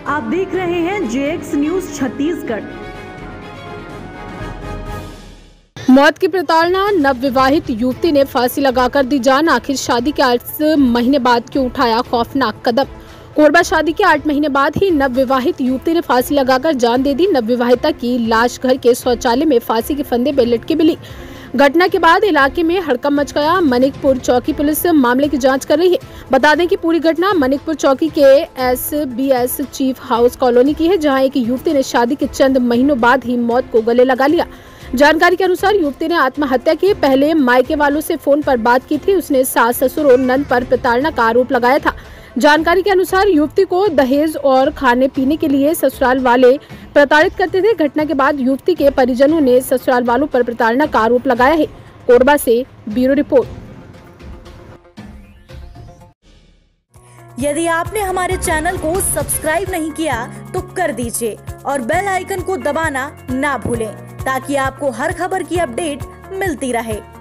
आप देख रहे हैं जेएक्स न्यूज छत्तीसगढ़। मौत की प्रताड़ना, नवविवाहित युवती ने फांसी लगाकर दी जान। आखिर शादी के 8 महीने बाद क्यों उठाया खौफनाक कदम। कोरबा शादी के 8 महीने बाद ही नवविवाहित युवती ने फांसी लगाकर जान दे दी। नवविवाहिता की लाश घर के शौचालय में फांसी के फंदे पे लटकी मिली। घटना के बाद इलाके में हड़कंप मच गया। मनिकपुर चौकी पुलिस मामले की जांच कर रही है। बता दें कि पूरी घटना मनिकपुर चौकी के SBS चीफ हाउस कॉलोनी की है, जहां एक युवती ने शादी के चंद महीनों बाद ही मौत को गले लगा लिया। जानकारी के अनुसार युवती ने आत्महत्या की। पहले मायके वालों से फोन पर बात की थी। उसने सास, ससुर और नंद पर प्रताड़ना का आरोप लगाया था। जानकारी के अनुसार युवती को दहेज और खाने पीने के लिए ससुराल वाले प्रताड़ित करते थे। घटना के बाद युवती के परिजनों ने ससुराल वालों पर प्रताड़ना का आरोप लगाया है। कोरबा से ब्यूरो रिपोर्ट। यदि आपने हमारे चैनल को सब्सक्राइब नहीं किया तो कर दीजिए और बेल आइकन को दबाना ना भूलें, ताकि आपको हर खबर की अपडेट मिलती रहे।